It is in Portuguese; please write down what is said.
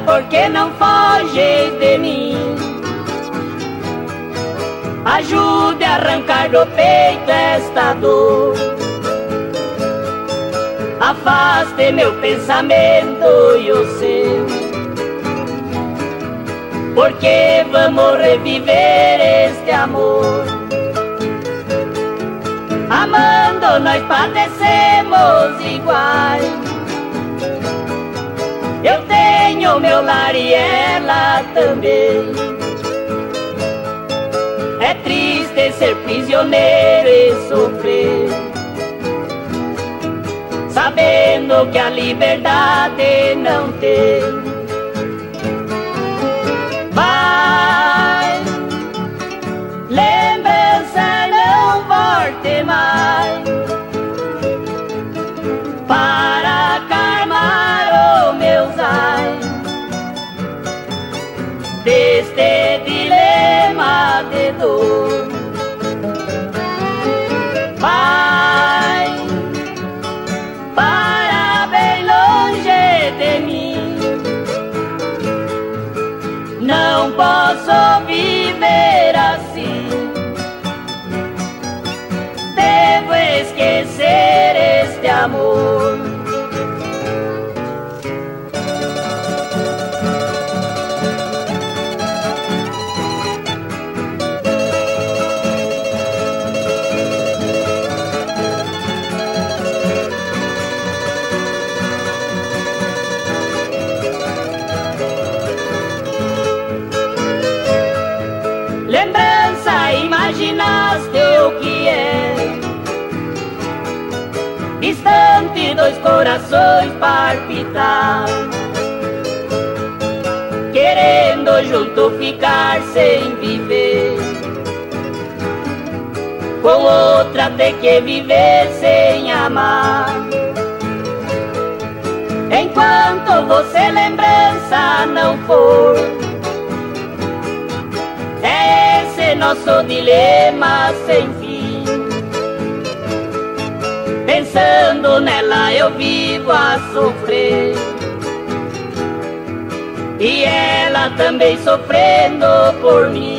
por que não foges de mim? Ajude a arrancar do peito esta dor. Afaste meu pensamento e o seu, porque vamos reviver este amor. Amando nós padecemos iguais. Eu tenho meu lar e ela também. É triste ser prisioneiro e sofrer, sabendo que a liberdade não tem. Vai, lembrança não volte mais, para acalmar os meus ais deste dilema de dor. Vai, para bem longe de mim. Não posso viver assim. Devo esquecer este amor. Lembrança, imaginaste o que é? Distante, dois corações palpitar, querendo junto ficar sem viver. Com outra ter que viver sem amar. Enquanto você lembrança não for, é esse nosso dilema sem fim. Pensando nela eu vivo a sofrer, e ela também sofrendo por mim.